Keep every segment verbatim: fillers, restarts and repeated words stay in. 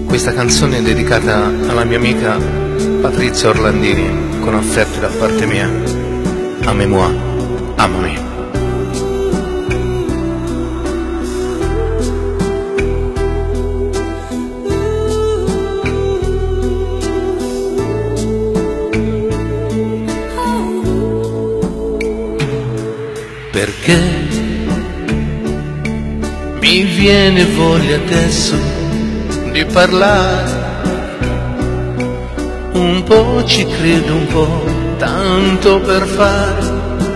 Questa canzone è dedicata alla mia amica Patrizia Orlandini, con affetti da parte mia. Amez-moi, amami. Perché mi viene voglia adesso di parlare, un po' ci credo, un po' tanto per fare,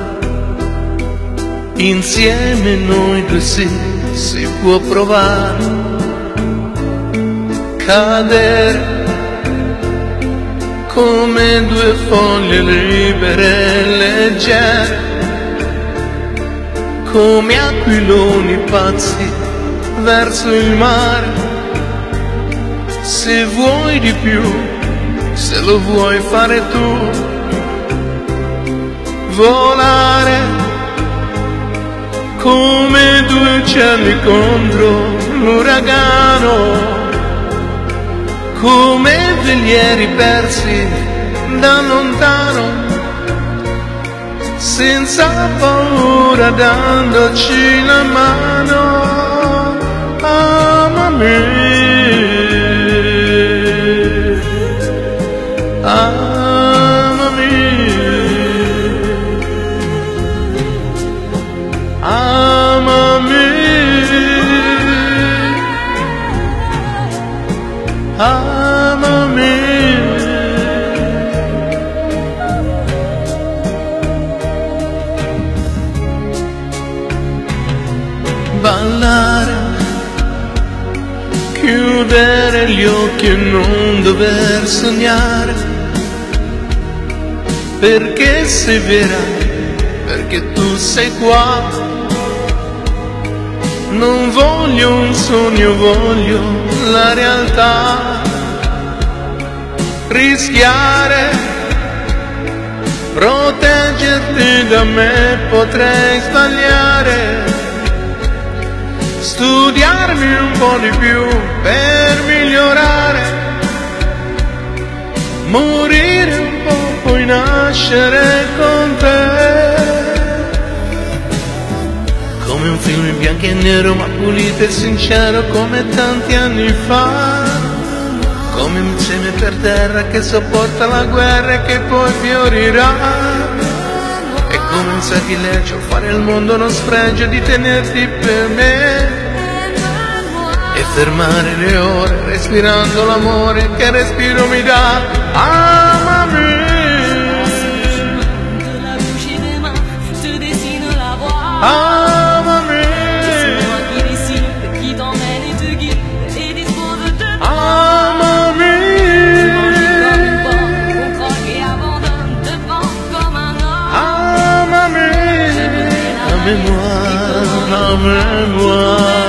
insieme noi due sì, si può provare, cadere come due foglie libere e leggere, come aquiloni pazzi verso il mare. Se vuoi di più, se lo vuoi fare tu, volare come due uccelli contro l'uragano, come velieri persi da lontano, senza paura, dandoci la mano. Amami, amami, amami, amami. Ballare, chiudere gli occhi e non dover sognare, perché sei vera, perché tu sei qua. Non voglio un sogno, voglio la realtà. Rischiare, proteggerti da me, potrei sbagliare, studiarmi un po' di più per migliorare, morire un po', poi nascere con te. Come un film in bianco e nero, ma pulito e sincero come tanti anni fa, come un seme per terra che sopporta la guerra e che poi fiorirà. È come un sacrilegio fare il mondo uno sfregio di tenerti per me e fermare le ore respirando l'amore che respiro mi dà. Amami, amami, amami, amez-moi, amez-moi.